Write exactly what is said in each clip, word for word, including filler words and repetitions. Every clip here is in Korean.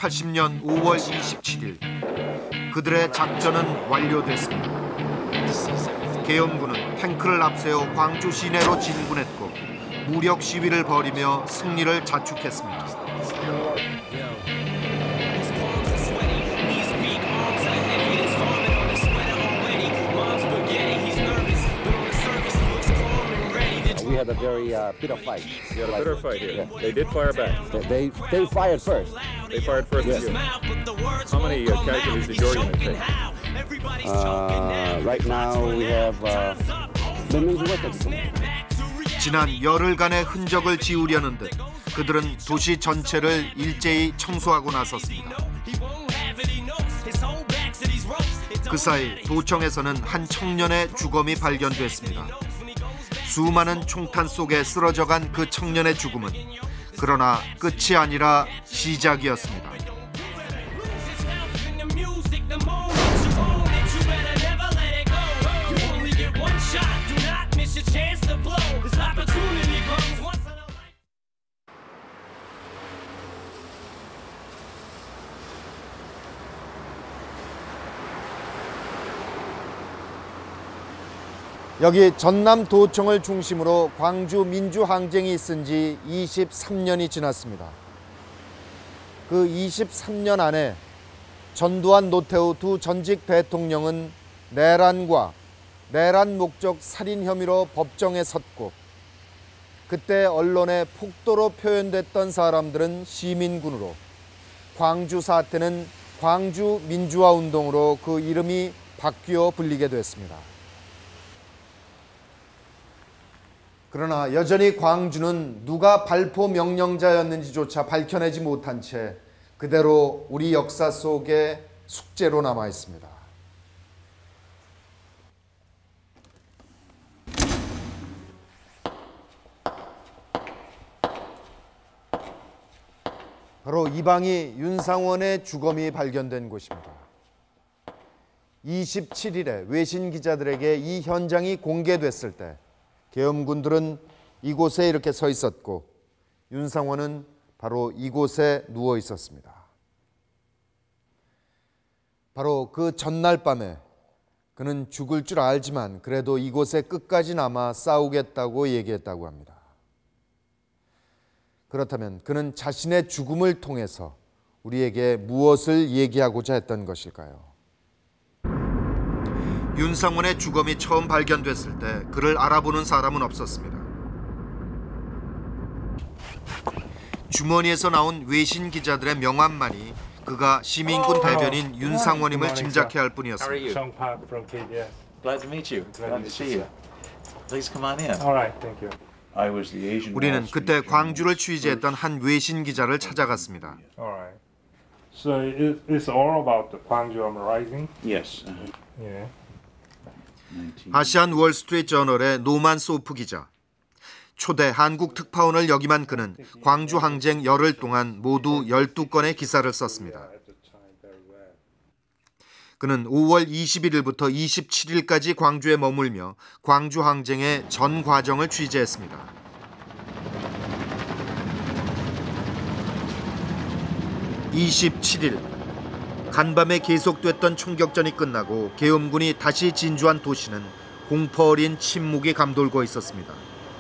천구백팔십 년 오월 이십칠일 그들의 작전은 완료됐습니다. 계엄군은 탱크를 앞세워 광주 시내로 진군했고 무력 시위를 벌이며 승리를 자축했습니다. We had a very uh, bitter fight. You had a bitter fight here. Yeah. They did fire back. They they fired first. They fired first. Yes. At you. How many uh, casualties did your unit take? Uh, right now we have uh, 몇 명 죽었다. 지난 열흘간의 흔적을 지우려는 듯 그들은 도시 전체를 일제히 청소하고 나섰습니다. 그 사이 도청에서는 한 청년의 주검이 발견됐습니다. 수많은 총탄 속에 쓰러져간 그 청년의 죽음은 그러나 끝이 아니라 시작이었습니다. 여기 전남 도청을 중심으로 광주 민주항쟁이 있은 지 이십삼 년이 지났습니다. 그 이십삼 년 안에 전두환, 노태우 두 전직 대통령은 내란과 내란 목적 살인 혐의로 법정에 섰고 그때 언론에 폭도로 표현됐던 사람들은 시민군으로 광주 사태는 광주 민주화 운동으로 그 이름이 바뀌어 불리게 됐습니다. 그러나 여전히 광주는 누가 발포 명령자였는지조차 밝혀내지 못한 채 그대로 우리 역사 속에 숙제로 남아 있습니다. 바로 이 방이 윤상원의 주검이 발견된 곳입니다. 이십칠일에 외신 기자들에게 이 현장이 공개됐을 때 계엄군들은 이곳에 이렇게 서 있었고 윤상원은 바로 이곳에 누워 있었습니다. 바로 그 전날 밤에 그는 죽을 줄 알지만 그래도 이곳에 끝까지 남아 싸우겠다고 얘기했다고 합니다. 그렇다면 그는 자신의 죽음을 통해서 우리에게 무엇을 얘기하고자 했던 것일까요? 윤상원의 주검이 처음 발견됐을 때 그를 알아보는 사람은 없었습니다. 주머니에서 나온 외신 기자들의 명함만이 그가 시민군 대변인 윤상원임을 짐작해 할 뿐이었습니다. Sean Park from K B S. Glad to meet you. Glad to see you. Please come on in. All right, thank you. I was the Asian. 우리는 그때 광주를 취재했던 한 외신 기자를 찾아갔습니다. All right. So it, it's all about the Gwangju uprising. Yes. Yeah. 아시안 월스트리트 저널의 노만 소프 기자. 초대 한국 특파원을 역임한 그는 광주 항쟁 열흘 동안 모두 열두 건의 기사를 썼습니다. 그는 오월 이십일일부터 이십칠일까지 광주에 머물며 광주 항쟁의 전 과정을 취재했습니다. 이십칠일 간밤에 계속됐던 총격전이 끝나고 계엄군이 다시 진주한 도시는 공포 어린 침묵이 감돌고 있었습니다.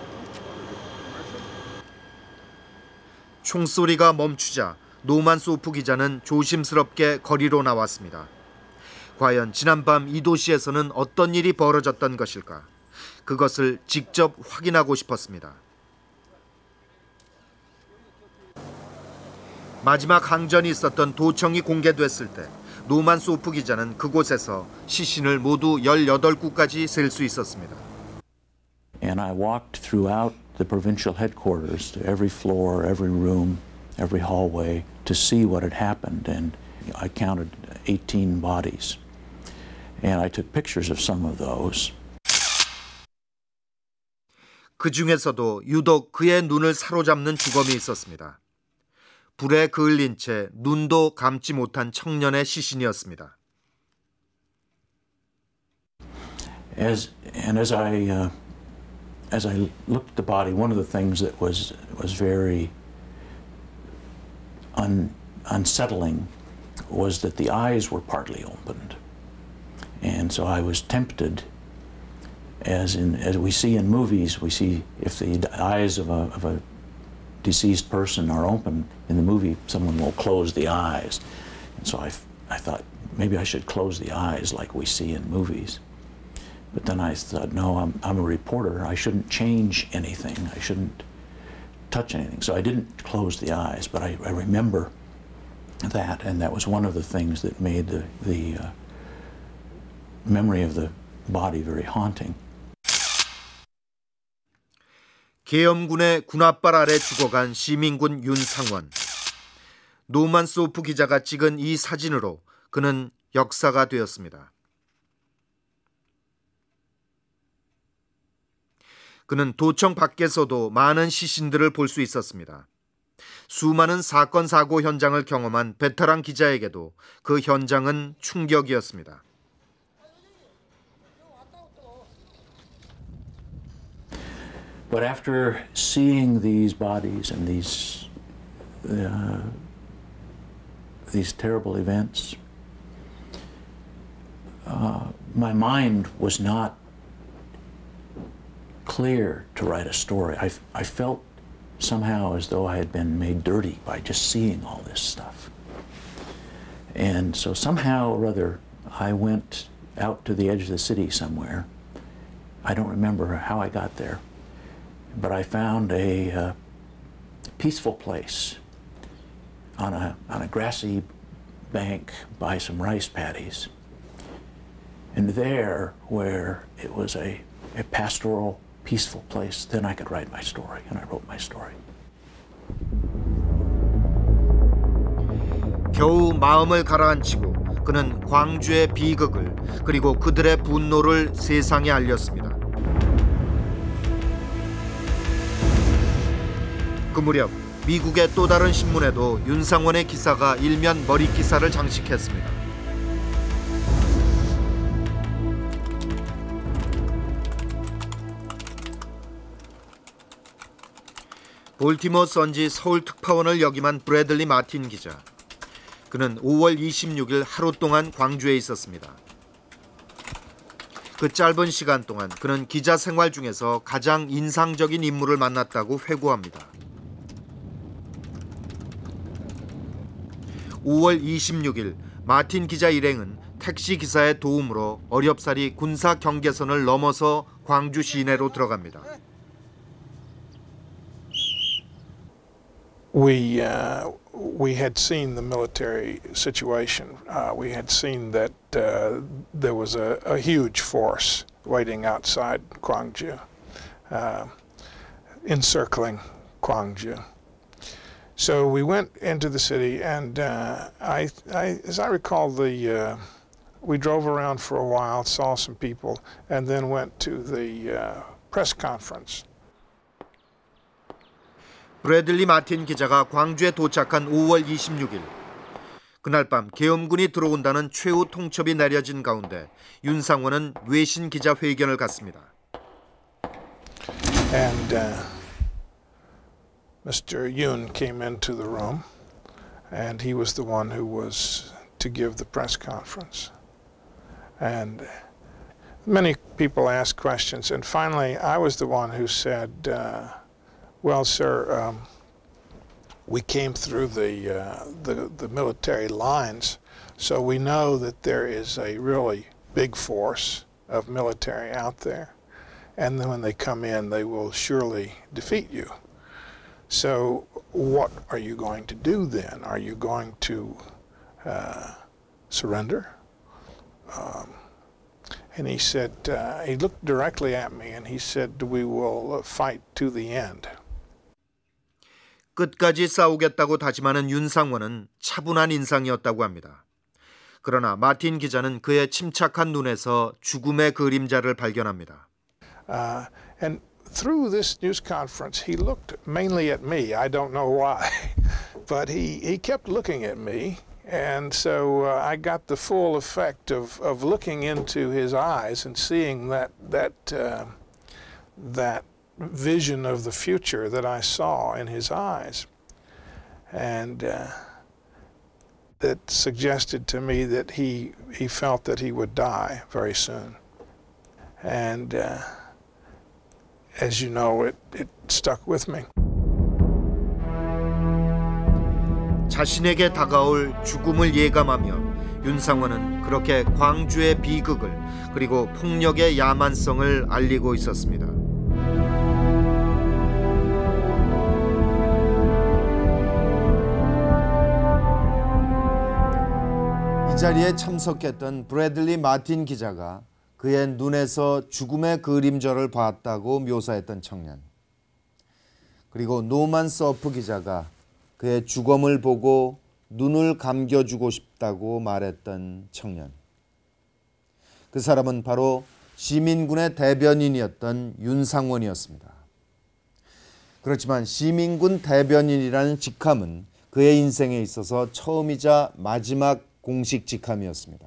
총소리가 멈추자 노만 소프 기자는 조심스럽게 거리로 나왔습니다. 과연 지난밤 이 도시에서는 어떤 일이 벌어졌던 것일까? 그것을 직접 확인하고 싶었습니다. 마지막 항전이 있었던 도청이 공개됐을 때 노만 소프 기자는 그곳에서 시신을 모두 열여덟 구까지 셀 수 있었습니다. And I walked throughout the provincial headquarters to every floor, every room, every hallway to see what had happened, and I counted eighteen bodies. And I took pictures of some of those. 그 중에서도 유독 그의 눈을 사로잡는 주검이 있었습니다. 불에 그을린 채 눈도 감지 못한 청년의 시신이었습니다. As and as I uh, as I looked at the body, one of the things that was was very un unsettling was that the eyes were partly opened. And so I was tempted, as in as we see in movies, we see if the eyes of a, of a deceased person are open in the movie, someone will close the eyes. And so I, I thought maybe I should close the eyes like we see in movies. But then I thought, no, I'm, I'm a reporter. I shouldn't change anything. I shouldn't touch anything. So I didn't close the eyes, but I, I remember that, and that was one of the things that made the, the uh, memory of the body very haunting. 계엄군의 군홧발 아래 죽어간 시민군 윤상원. 노만 소프 기자가 찍은 이 사진으로 그는 역사가 되었습니다. 그는 도청 밖에서도 많은 시신들을 볼 수 있었습니다. 수많은 사건 사고 현장을 경험한 베테랑 기자에게도 그 현장은 충격이었습니다. But after seeing these bodies and these uh, these terrible events, uh, my mind was not clear to write a story. I, I felt somehow as though I had been made dirty by just seeing all this stuff. And so somehow or other, I went out to the edge of the city somewhere. I don't remember how I got there, but I found a uh, peaceful place on a, on a grassy bank by some rice paddies. And there, where it was a, a pastoral, peaceful place, then I could write my story, and I wrote my story. 겨우 마음을 가라앉히고 그는 광주의 비극을 그리고 그들의 분노를 세상에 알렸습니다. 그 무렵 미국의 또 다른 신문에도 윤상원의 기사가 일면 머리 기사를 장식했습니다. 볼티모어 선지 서울 특파원을 역임한 브래들리 마틴 기자. 그는 오월 이십육일 하루 동안 광주에 있었습니다. 그 짧은 시간 동안 그는 기자 생활 중에서 가장 인상적인 인물을 만났다고 회고합니다. 오월 이십육일 마틴 기자 일행은 택시 기사의 도움으로 어렵사리 군사 경계선을 넘어서 광주 시내로 들어갑니다. We uh, we had seen the military situation. Uh, we had seen that uh, there was a, a huge force waiting outside Gwangju, uh, encircling Gwangju. So we went into the city, and uh, I, I, as I recall, the uh, we drove around for a while, saw some people, and then went to the uh, press conference. 브래들리 마틴 기자가 광주에 도착한 오월 이십육일. 그날 밤 계엄군이 들어온다는 최후 통첩이 내려진 가운데 윤상원은 외신 기자 회견을 갖습니다. And uh, Mister Yoon came into the room, and he was the one who was to give the press conference. And many people asked questions, and finally I was the one who said, uh, well, sir, um, we came through the, uh, the the military lines, so we know that there is a really big force of military out there, and then when they come in, they will surely defeat you. So what are you going to do then? Are you going to uh, surrender? Um, and he said, uh, he looked directly at me, and he said, we will fight to the end. 끝까지 싸우겠다고 다짐하는 윤상원은 차분한 인상이었다고 합니다. 그러나 마틴 기자는 그의 침착한 눈에서 죽음의 그림자를 발견합니다. Uh, and through this news conference, he looked mainly at me. I don't know why, but he, he kept looking at me. And so uh, I got the full effect of, of looking into his eyes and seeing that, that, uh, that vision of the future that I saw in his eyes. And uh, that suggested to me that he, he felt that he would die very soon. And uh, as you know, it, it stuck with me. 자신에게 다가올 죽음을 예감하며 윤상원은 그렇게 광주의 비극을 그리고 폭력의 야만성을 알리고 있었습니다. 이 자리에 참석했던 브래들리 마틴 기자가 그의 눈에서 죽음의 그림자를 봤다고 묘사했던 청년, 그리고 노만 서프 기자가 그의 죽음을 보고 눈을 감겨주고 싶다고 말했던 청년. 그 사람은 바로 시민군의 대변인이었던 윤상원이었습니다. 그렇지만 시민군 대변인이라는 직함은 그의 인생에 있어서 처음이자 마지막 공식 직함이었습니다.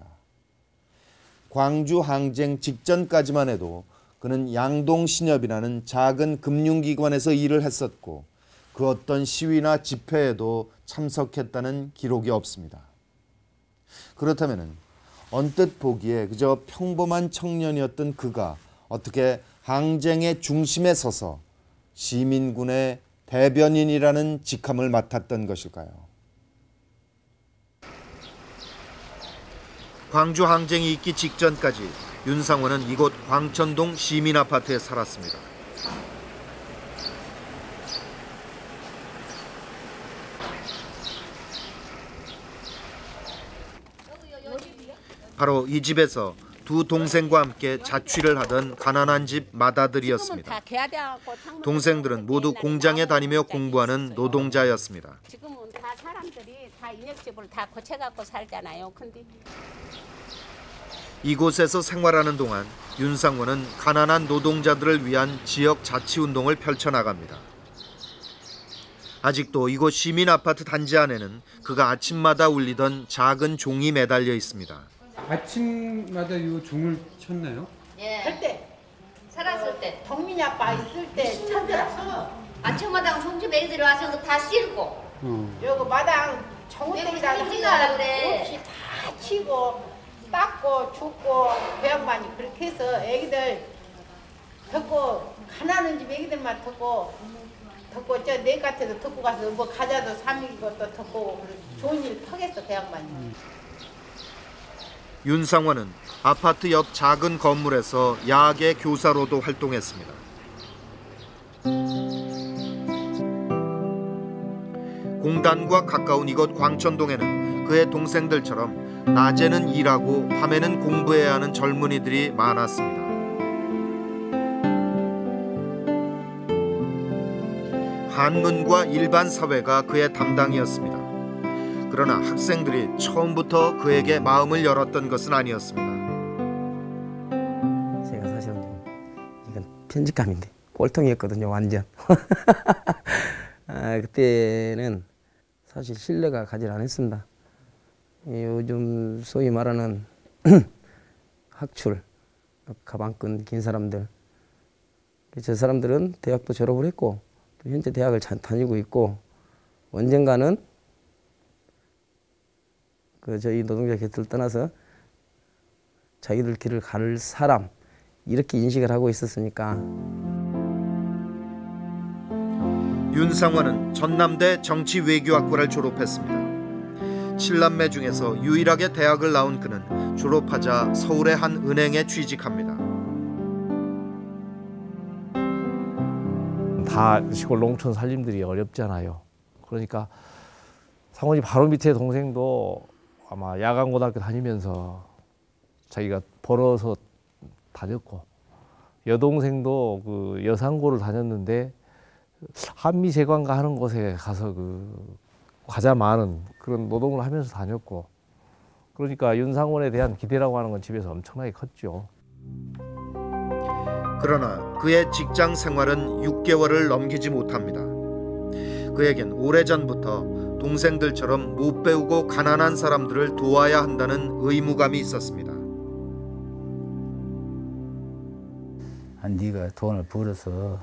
광주 항쟁 직전까지만 해도 그는 양동신협이라는 작은 금융기관에서 일을 했었고 그 어떤 시위나 집회에도 참석했다는 기록이 없습니다. 그렇다면 언뜻 보기에 그저 평범한 청년이었던 그가 어떻게 항쟁의 중심에 서서 시민군의 대변인이라는 직함을 맡았던 것일까요? 광주 항쟁이 있기 직전까지 윤상원은 이곳 광천동 시민아파트에 살았습니다. 바로 이 집에서 두 동생과 함께 자취를 하던 가난한 집 마다들이었습니다. 동생들은 모두 공장에 다니며 공부하는 노동자였습니다. 지금은 다 사람들이 다 인력집을 다 고쳐갖고 살잖아요. 근데 이곳에서 생활하는 동안 윤상원은 가난한 노동자들을 위한 지역 자치운동을 펼쳐나갑니다. 아직도 이곳 시민아파트 단지 안에는 그가 아침마다 울리던 작은 종이 매달려 있습니다. 아침마다 이 종을 쳤나요? 예. 할 때. 살았을 때. 덕민이 아빠 있을 때 쳤더라. 아침마당 송집에 애들이 와서 다 씻고. 응. 여기 마당 정우땡이다 하나 없이 다 치고 닦고 줍고 그 양반이 그렇게 해서 애기들 덮고 가난한 집 애기들만 덮고 덮고 저 내 같아도 덮고 가서 뭐 과자도 삼이고 또 덮고 좋은 일 턱했어 그 양반이. 응. 윤상원은 아파트 옆 작은 건물에서 야계 교사로도 활동했습니다. 공단과 가까운 이곳 광천동에는 그의 동생들처럼 낮에는 일하고 밤에는 공부해야 하는 젊은이들이 많았습니다. 한문과 일반 사회가 그의 담당이었습니다. 그러나 학생들이 처음부터 그에게 마음을 열었던 것은 아니었습니다. 제가 사실은 이건 편집감인데 꼴통이었거든요, 완전. 아, 그때는 사실 신뢰가 가지 않았습니다. 요즘 소위 말하는 학출, 가방끈 긴 사람들. 저 사람들은 대학도 졸업을 했고 또 현재 대학을 다니고 있고 언젠가는 그 저희 노동자 곁을 떠나서 자기들 길을 갈 사람 이렇게 인식을 하고 있었으니까. 윤상원은 전남대 정치외교학과를 졸업했습니다. 칠남매 중에서 유일하게 대학을 나온 그는 졸업하자 서울의 한 은행에 취직합니다. 다 시골 농촌 살림들이 어렵잖아요. 그러니까 상원이 바로 밑에 동생도 아마 야간고등학교 다니면서 자기가 벌어서 다녔고, 여동생도 그 여상고를 다녔는데 한미제관가 하는 곳에 가서 그 과자 많은 그런 노동을 하면서 다녔고, 그러니까 윤상원에 대한 기대라고 하는 건 집에서 엄청나게 컸죠. 그러나 그의 직장 생활은 육 개월을 넘기지 못합니다. 그에겐 오래전부터 동생들처럼 못 배우고 가난한 사람들을 도와야 한다는 의무감이 있었습니다. 아, 네가 돈을 벌어서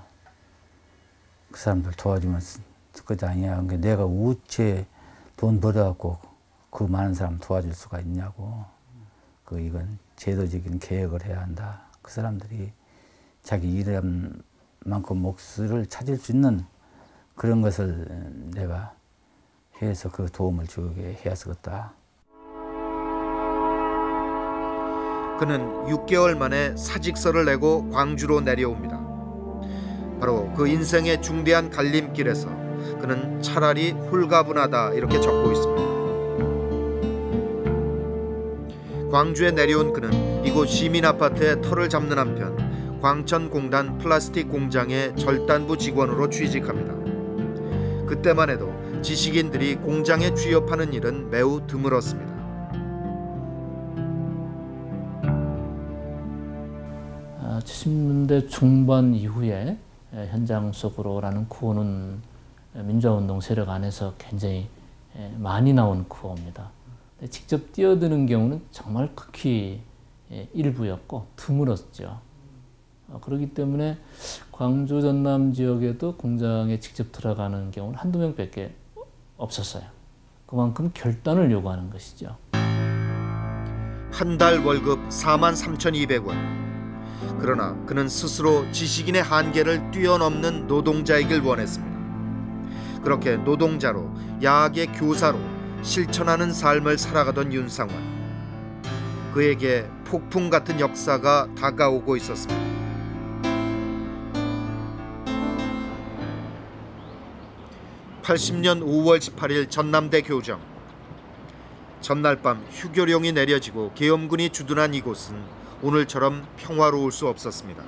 그 사람들 도와주면 그것 아니야. 그러니까 내가 우째 돈 벌어갖고 그 많은 사람 도와줄 수가 있냐고. 그 이건 제도적인 개혁을 해야 한다. 그 사람들이 자기 일한 만큼 몫을 찾을 수 있는 그런 것을 내가 해서 그 도움을 주게 해야겠다. 그는 육 개월 만에 사직서를 내고 광주로 내려옵니다. 바로 그 인생의 중대한 갈림길에서 그는 차라리 홀가분하다 이렇게 적고 있습니다. 광주에 내려온 그는 이곳 시민아파트에 터를 잡는 한편 광천공단 플라스틱 공장의 절단부 직원으로 취직합니다. 그때만 해도 지식인들이 공장에 취업하는 일은 매우 드물었습니다. 칠십 년대 중반 이후에 현장 속으로라는 구호는 민주화운동 세력 안에서 굉장히 많이 나온 구호입니다. 직접 뛰어드는 경우는 정말 극히 일부였고 드물었죠. 그렇기 때문에 광주 전남 지역에도 공장에 직접 들어가는 경우는 한두 명밖에 없었어요. 그만큼 결단을 요구하는 것이죠. 한 달 월급 사만 삼천이백 원. 그러나 그는 스스로 지식인의 한계를 뛰어넘는 노동자이길 원했습니다. 그렇게 노동자로 야학의 교사로 실천하는 삶을 살아가던 윤상원. 그에게 폭풍 같은 역사가 다가오고 있었습니다. 팔십 년 오월 십팔일 전남대 교정. 전날 밤 휴교령이 내려지고 계엄군이 주둔한 이곳은 오늘처럼 평화로울 수 없었습니다.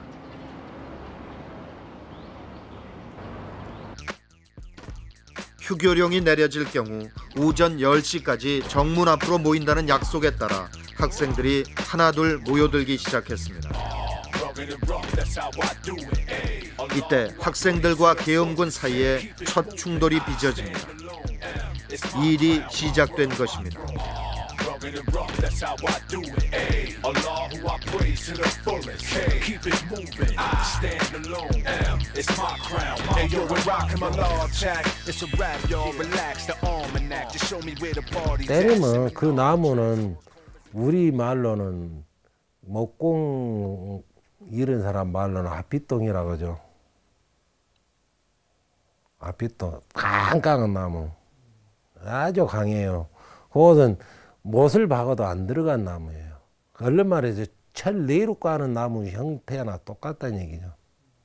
휴교령이 내려질 경우 오전 열 시까지 정문 앞으로 모인다는 약속에 따라 학생들이 하나둘 모여들기 시작했습니다. 이때 학생들과 계엄군 사이에 첫 충돌이 빚어집니다. 이 일이 시작된 것입니다. 때리면 그 나무는 우리 말로는 목공 이런 사람 말로는 아피똥이라고 하죠. 아피똥, 깡깡한 나무. 아주 강해요. 그것은 못을 박아도 안 들어간 나무예요. 얼른 말해서 철 내로 까는 나무 형태나 똑같다는 얘기죠.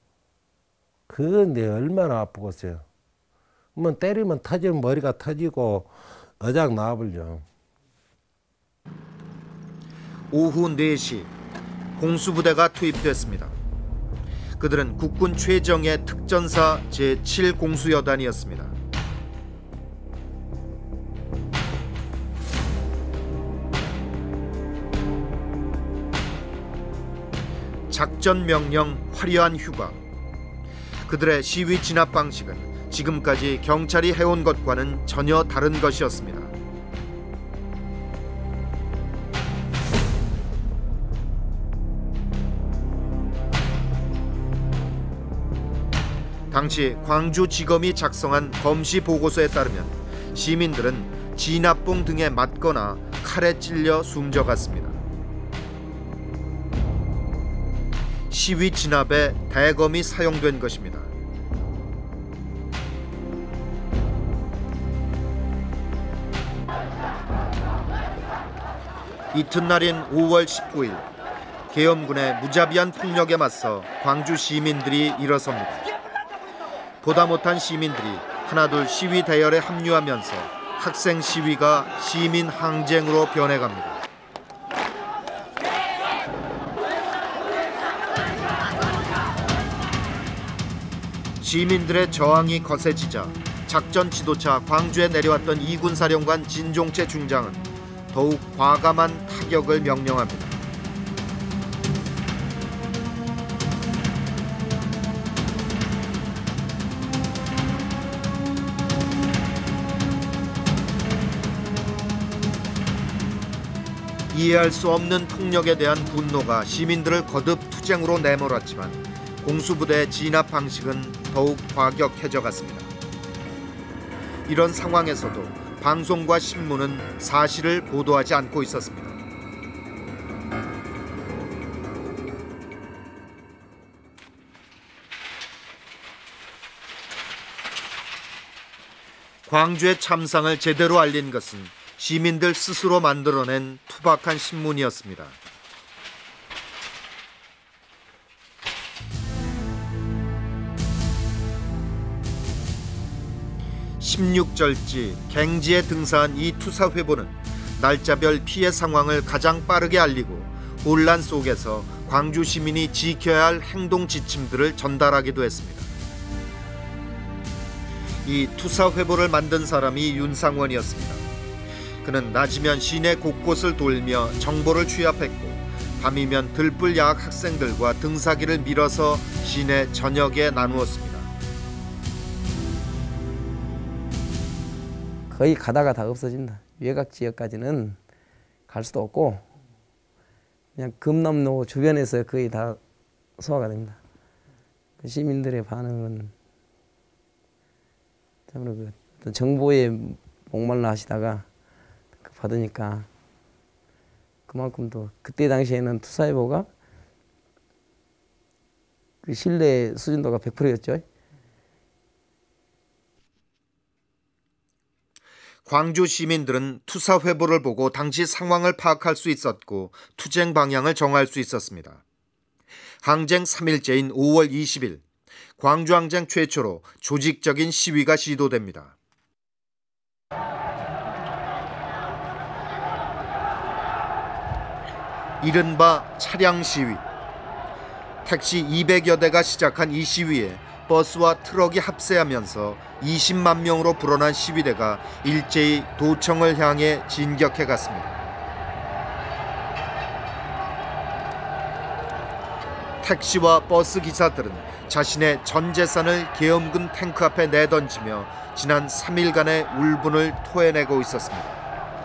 그건데 얼마나 아프겠어요. 그러면 때리면 터지면 머리가 터지고 어작 나와버려. 오후 네 시 공수부대가 투입됐습니다. 그들은 국군 최정예 특전사 제칠 공수여단이었습니다. 작전 명령, 화려한 휴가. 그들의 시위 진압 방식은 지금까지 경찰이 해온 것과는 전혀 다른 것이었습니다. 당시 광주지검이 작성한 검시 보고서에 따르면 시민들은 진압봉 등에 맞거나 칼에 찔려 숨져갔습니다. 시위 진압에 대검이 사용된 것입니다. 이튿날인 오월 십구일 계엄군의 무자비한 폭력에 맞서 광주 시민들이 일어섭니다. 보다 못한 시민들이 하나둘 시위 대열에 합류하면서 학생 시위가 시민 항쟁으로 변해갑니다. 시민들의 저항이 거세지자 작전 지도차 광주에 내려왔던 이군 사령관 진종채 중장은 더욱 과감한 타격을 명령합니다. 이해할 수 없는 폭력에 대한 분노가 시민들을 거듭 투쟁으로 내몰았지만 공수부대의 진압 방식은 더욱 과격해져 갔습니다. 이런 상황에서도 방송과 신문은 사실을 보도하지 않고 있었습니다. 광주의 참상을 제대로 알린 것은 시민들 스스로 만들어낸 투박한 신문이었습니다. 십육 절지 갱지에 등사한 이 투사회보는 날짜별 피해 상황을 가장 빠르게 알리고 혼란 속에서 광주 시민이 지켜야 할 행동 지침들을 전달하기도 했습니다. 이 투사회보를 만든 사람이 윤상원이었습니다. 그는 낮이면 시내 곳곳을 돌며 정보를 취합했고 밤이면 들불 야학 학생들과 등사기를 밀어서 시내 전역에 나누었습니다. 거의 가다가 다 없어진다. 외곽 지역까지는 갈 수도 없고 그냥 금남로 주변에서 거의 다 소화가 됩니다. 시민들의 반응은 참으로 그 정보에 목말라 하시다가 받으니까 그만큼 또 그때 당시에는 투사회보가 그 신뢰 수준도가 백 퍼센트였죠. 광주 시민들은 투사회보를 보고 당시 상황을 파악할 수 있었고 투쟁 방향을 정할 수 있었습니다. 항쟁 삼 일째인 오월 이십일, 광주항쟁 최초로 조직적인 시위가 시도됩니다. 이른바 차량 시위. 택시 이백여 대가 시작한 이 시위에 버스와 트럭이 합세하면서 이십만 명으로 불어난 시위대가 일제히 도청을 향해 진격해 갔습니다. 택시와 버스 기사들은 자신의 전 재산을 계엄군 탱크 앞에 내던지며 지난 삼 일간의 울분을 토해내고 있었습니다.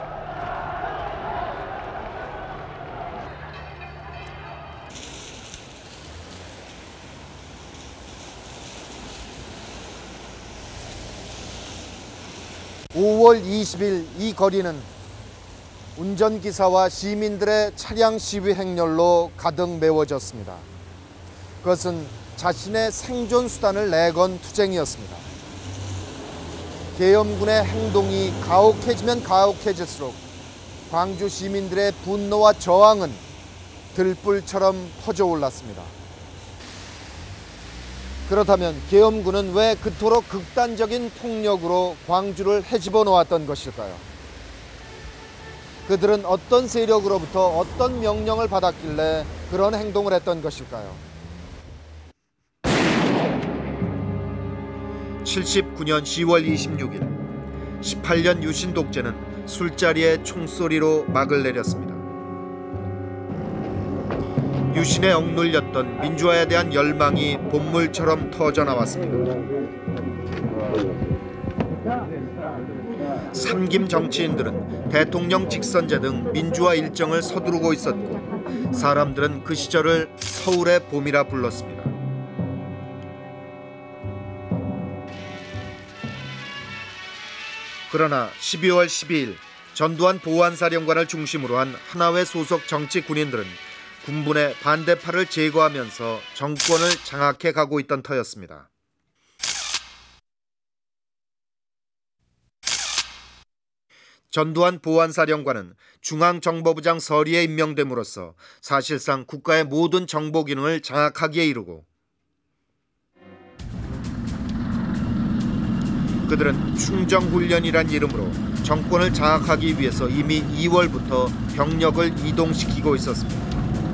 오월 이십일 이 거리는 운전기사와 시민들의 차량 시위 행렬로 가득 메워졌습니다. 그것은 자신의 생존 수단을 내건 투쟁이었습니다. 계엄군의 행동이 가혹해지면 가혹해질수록 광주 시민들의 분노와 저항은 들불처럼 퍼져올랐습니다. 그렇다면 계엄군은 왜 그토록 극단적인 폭력으로 광주를 헤집어 놓았던 것일까요? 그들은 어떤 세력으로부터 어떤 명령을 받았길래 그런 행동을 했던 것일까요? 칠십구 년 시월 이십육일, 십팔 년 유신 독재는 술자리의 총소리로 막을 내렸습니다. 유신에 억눌렸던 민주화에 대한 열망이 본물처럼 터져나왔습니다. 삼김 정치인들은 대통령 직선제 등 민주화 일정을 서두르고 있었고 사람들은 그 시절을 서울의 봄이라 불렀습니다. 그러나 십이월 십이일 전두환 보안사령관을 중심으로 한 하나회 소속 정치 군인들은 군분의 반대파를 제거하면서 정권을 장악해 가고 있던 터였습니다. 전두환 보안사령관은 중앙정보부장 서리에 임명됨으로써 사실상 국가의 모든 정보 기능을 장악하기에 이르고 그들은 충정훈련이란 이름으로 정권을 장악하기 위해서 이미 이월부터 병력을 이동시키고 있었습니다.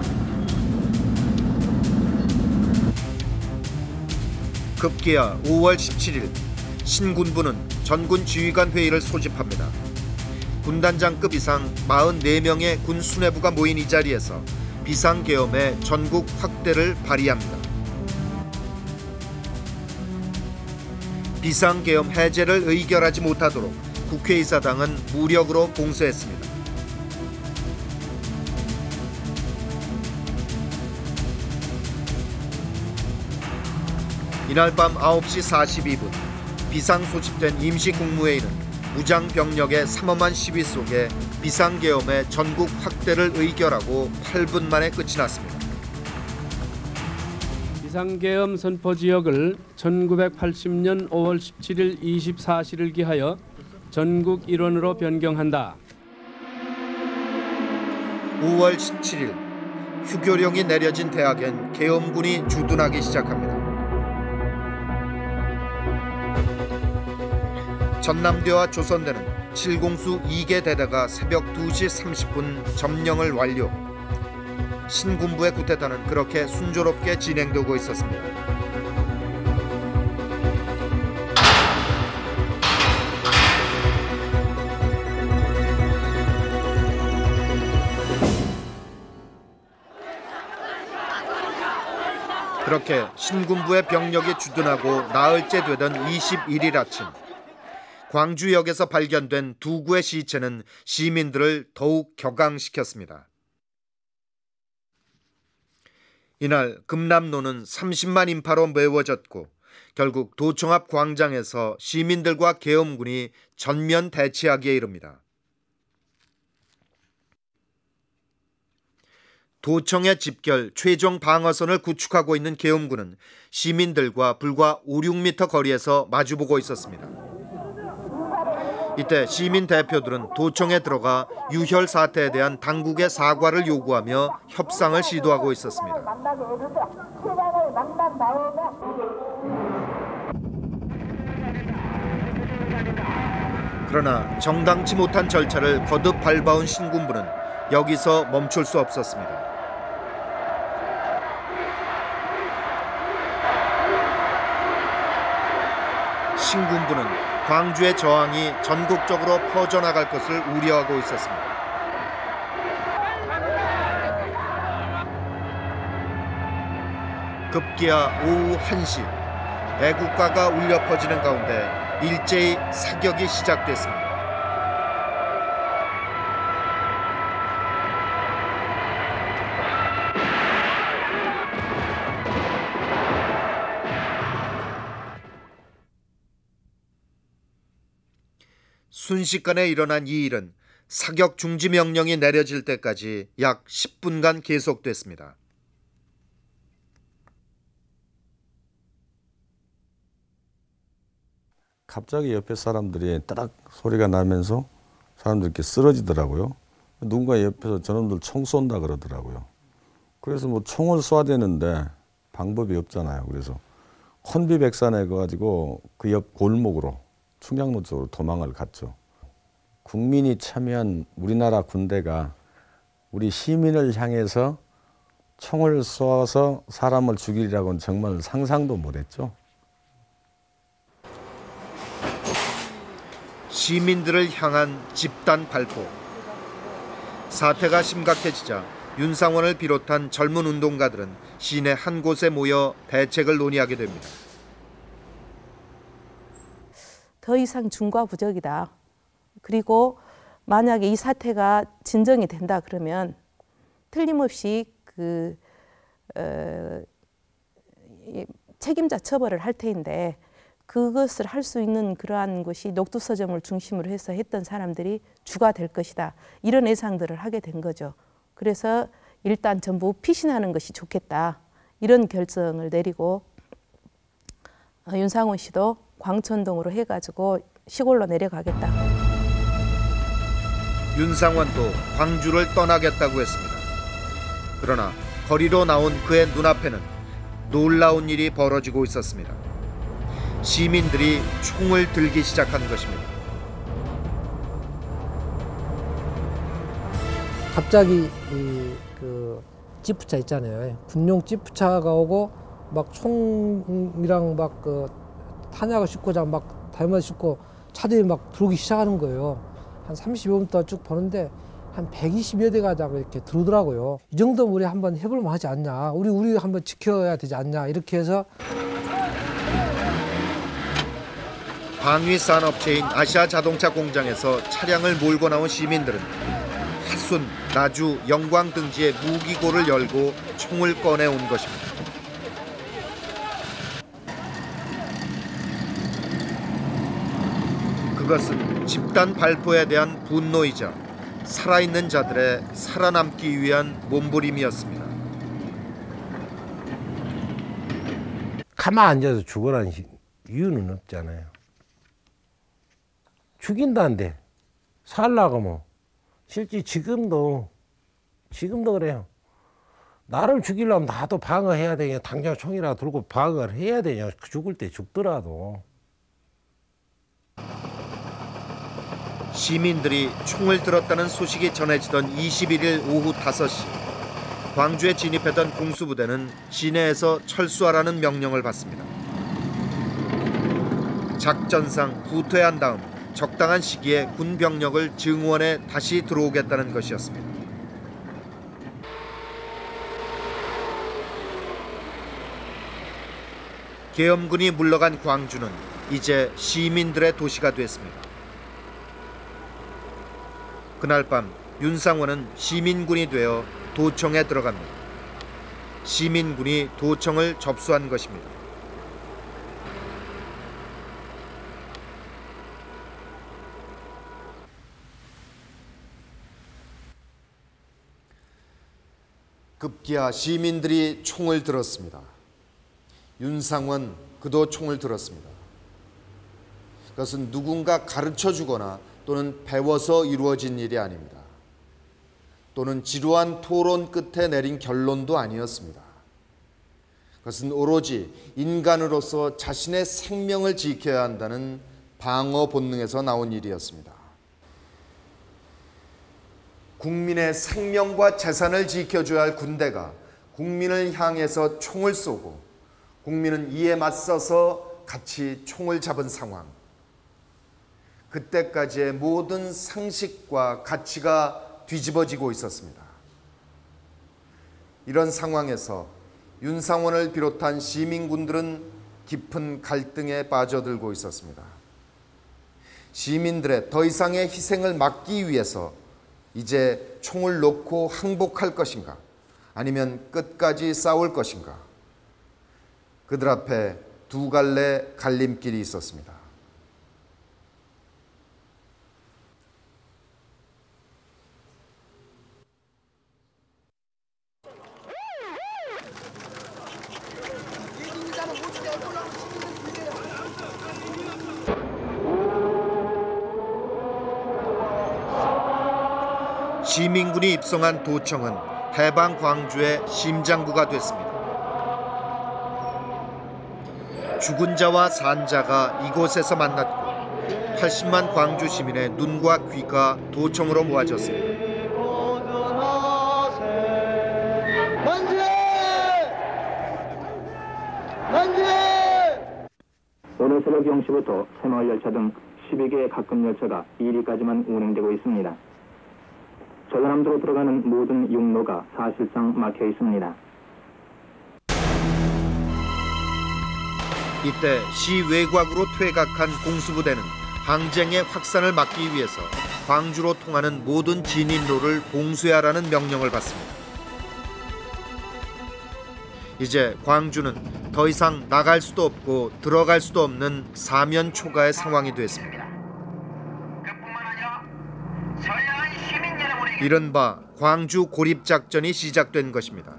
급기야 오월 십칠일 신군부는 전군 지휘관 회의를 소집합니다. 군단장급 이상 사십사 명의 군 수뇌부가 모인 이 자리에서 비상계엄의 전국 확대를 발의합니다. 비상계엄 해제를 의결하지 못하도록 국회의사당은 무력으로 봉쇄했습니다. 이날 밤 아홉 시 사십이 분 비상 소집된 임시국무회의는 무장 병력의 삼엄한 시위 속에 비상계엄의 전국 확대를 의결하고 팔 분 만에 끝이 났습니다. 비상계엄 선포 지역을 천구백팔십 년 오월 십칠일 이십사 시를 기하여 전국 일원으로 변경한다. 오월 십칠일 휴교령이 내려진 대학엔 계엄군이 주둔하기 시작합니다. 전남대와 조선대는 칠공수 이 개 대대가 새벽 두 시 삼십 분 점령을 완료. 신군부의 쿠데타는 그렇게 순조롭게 진행되고 있었습니다. 그렇게 신군부의 병력이 주둔하고 나흘째 되던 이십일일 아침, 광주역에서 발견된 두 구의 시체는 시민들을 더욱 격앙시켰습니다. 이날 금남로는 삼십만 인파로 메워졌고 결국 도청 앞 광장에서 시민들과 계엄군이 전면 대치하기에 이릅니다. 도청의 집결 최종 방어선을 구축하고 있는 계엄군은 시민들과 불과 오, 육 미터 거리에서 마주보고 있었습니다. 이때 시민 대표들은 도청에 들어가 유혈 사태에 대한 당국의 사과를 요구하며 협상을 시도하고 있었습니다. 그러나 정당치 못한 절차를 거듭 밟아온 신군부는 여기서 멈출 수 없었습니다. 신군부는 광주의 저항이 전국적으로 퍼져나갈 것을 우려하고 있었습니다. 급기야 오후 한 시, 애국가가 울려 퍼지는 가운데 일제히 사격이 시작됐습니다. 순식간에 일어난 이 일은 사격 중지 명령이 내려질 때까지 약 십 분간 계속됐습니다. 갑자기 옆에 사람들이 따닥 소리가 나면서 사람들이 이렇게 쓰러지더라고요. 누군가 옆에서 저놈들 총 쏜다 그러더라고요. 그래서 뭐 총을 쏴야 되는데 방법이 없잖아요. 그래서 혼비백산해 가지고 그 옆 골목으로 충량로 쪽으로 도망을 갔죠. 국민이 참여한 우리나라 군대가 우리 시민을 향해서 총을 쏘아서 사람을 죽이리라고는 정말 상상도 못했죠. 시민들을 향한 집단 발포. 사태가 심각해지자 윤상원을 비롯한 젊은 운동가들은 시내 한 곳에 모여 대책을 논의하게 됩니다. 더 이상 중과부적이다. 그리고 만약에 이 사태가 진정이 된다 그러면 틀림없이 그 어, 책임자 처벌을 할 테인데 그것을 할 수 있는 그러한 것이 녹두서점을 중심으로 해서 했던 사람들이 주가 될 것이다. 이런 예상들을 하게 된 거죠. 그래서 일단 전부 피신하는 것이 좋겠다. 이런 결정을 내리고 어, 윤상원 씨도 광천동으로 해가지고 시골로 내려가겠다. 윤상원도 광주를 떠나겠다고 했습니다. 그러나 거리로 나온 그의 눈앞에는 놀라운 일이 벌어지고 있었습니다. 시민들이 총을 들기 시작한 것입니다. 갑자기 이 그 지프차 있잖아요. 군용 지프차가 오고 막 총이랑 막 그 탄약을 싣고자 막 달마 싣고 차들이 막 들어오기 시작하는 거예요. 한 삼십여 미터 쭉 보는데 한 백이십여 대가 이렇게 들어오더라고요. 이 정도면 우리 한번 해볼만 하지 않냐. 우리 우리 한번 지켜야 되지 않냐. 이렇게 해서 방위산업체인 아시아자동차 공장에서 차량을 몰고 나온 시민들은 하순, 나주, 영광 등지에 무기고를 열고 총을 꺼내온 것입니다. 그것은 집단 발포에 대한 분노이자 살아있는 자들의 살아남기 위한 몸부림이었습니다. 가만 앉아서 죽으라는 이유는 없잖아요. 죽인다는데 살라고 뭐. 실제 지금도 지금도 그래요. 나를 죽이려면 나도 방어해야 되냐. 당장 총이라도 들고 방어를 해야 되냐. 죽을 때 죽더라도. 시민들이 총을 들었다는 소식이 전해지던 이십일 일 오후 다섯 시 광주에 진입했던 공수부대는 시내에서 철수하라는 명령을 받습니다. 작전상 후퇴한 다음 적당한 시기에 군 병력을 증원해 다시 들어오겠다는 것이었습니다. 계엄군이 물러간 광주는 이제 시민들의 도시가 됐습니다. 그날 밤 윤상원은 시민군이 되어 도청에 들어갑니다. 시민군이 도청을 접수한 것입니다. 급기야 시민들이 총을 들었습니다. 윤상원 그도 총을 들었습니다. 그것은 누군가 가르쳐 주거나 또는 배워서 이루어진 일이 아닙니다. 또는 지루한 토론 끝에 내린 결론도 아니었습니다. 그것은 오로지 인간으로서 자신의 생명을 지켜야 한다는 방어 본능에서 나온 일이었습니다. 국민의 생명과 재산을 지켜줘야 할 군대가 국민을 향해서 총을 쏘고 국민은 이에 맞서서 같이 총을 잡은 상황. 그때까지의 모든 상식과 가치가 뒤집어지고 있었습니다. 이런 상황에서 윤상원을 비롯한 시민군들은 깊은 갈등에 빠져들고 있었습니다. 시민들의 더 이상의 희생을 막기 위해서 이제 총을 놓고 항복할 것인가, 아니면 끝까지 싸울 것인가. 그들 앞에 두 갈래 갈림길이 있었습니다. 시민군이 입성한 도청은 해방 광주의 심장부가 됐습니다. 죽은 자와 산 자가 이곳에서 만났고 팔십만 광주 시민의 눈과 귀가 도청으로 모아졌습니다. 오늘 새벽 영 시부터 새마을 열차 등 십여 개의 가끔 열차가 일 위까지만 운행되고 있습니다. 전라남도로 들어가는 모든 육로가 사실상 막혀 있습니다. 이때 시 외곽으로 퇴각한 공수부대는 항쟁의 확산을 막기 위해서 광주로 통하는 모든 진입로를 봉쇄하라는 명령을 받습니다. 이제 광주는 더 이상 나갈 수도 없고 들어갈 수도 없는 사면 초가의 상황이 됐습니다. 이른바 광주 고립작전이 시작된 것입니다.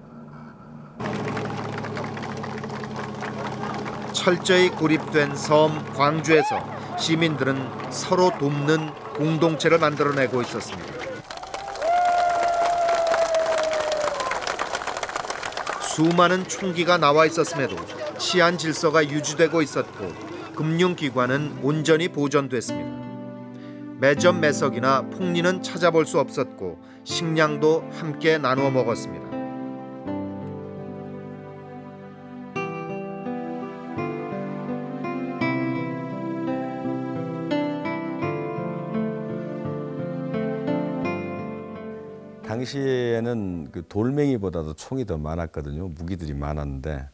철저히 고립된 섬 광주에서 시민들은 서로 돕는 공동체를 만들어내고 있었습니다. 수많은 총기가 나와 있었음에도 치안 질서가 유지되고 있었고 금융기관은 온전히 보존됐습니다. 매점 매석이나 폭리는 찾아볼 수 없었고 식량도 함께 나누어 먹었습니다. 당시에는 그 돌멩이보다도 총이 더 많았거든요. 무기들이 많았는데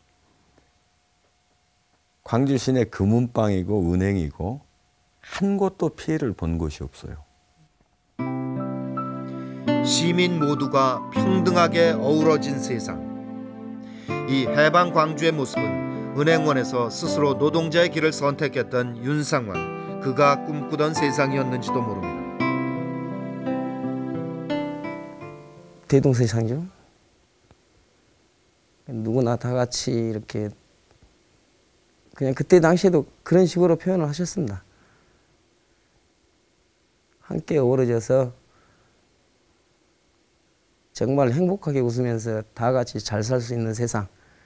광주 시내 금은방이고 은행이고 한 곳도 피해를 본 곳이 없어요. 시민 모두가 평등하게 어우러진 세상. 이 해방 광주의 모습은 은행원에서 스스로 노동자의 길을 선택했던 윤상원 그가 꿈꾸던 세상이었는지도 모릅니다. 대동세상이죠. 누구나 다 같이 이렇게 그냥 그때 당시에도 그런 식으로 표현을 하셨습니다. 함께 어우러져서 정말 행복하게 웃으면서 다 같이 잘 살 수 있는 세상,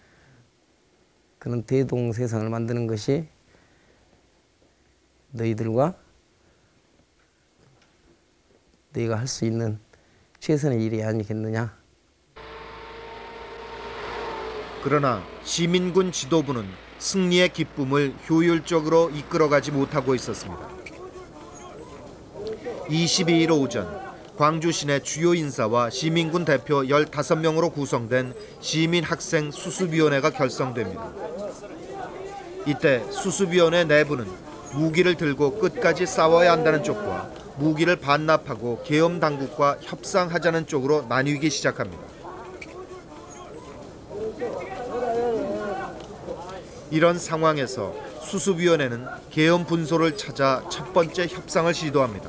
그런 대동세상을 만드는 것이 너희들과 너희가 할 수 있는 최선의 일이 아니겠느냐. 그러나 시민군 지도부는 승리의 기쁨을 효율적으로 이끌어가지 못하고 있었습니다. 이십이 일 오전 광주 시내 주요 인사와 시민군 대표 열다섯 명으로 구성된 시민학생 수습위원회가 결성됩니다. 이때 수습위원회 내부는 무기를 들고 끝까지 싸워야 한다는 쪽과 무기를 반납하고 계엄 당국과 협상하자는 쪽으로 나뉘기 시작합니다. 이런 상황에서 수습위원회는 계엄 분소를 찾아 첫 번째 협상을 시도합니다.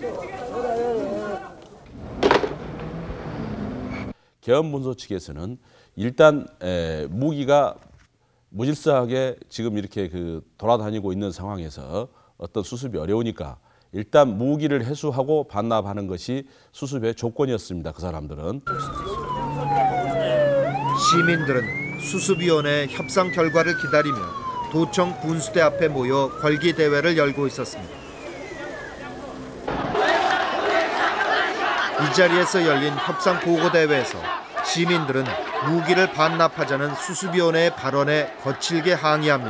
계엄 분소 측에서는 일단 에, 무기가 무질서하게 지금 이렇게 그 돌아다니고 있는 상황에서 어떤 수습이 어려우니까 일단 무기를 회수하고 반납하는 것이 수습의 조건이었습니다. 그 사람들은. 시민들은 수습위원회 협상 결과를 기다리며 도청 분수대 앞에 모여 걸기 대회를 열고 있었습니다. 이 자리에서 열린 협상 보고 대회에서 시민들은 무기를 반납하자는 수습위원회의 발언에 거칠게 항의합니다.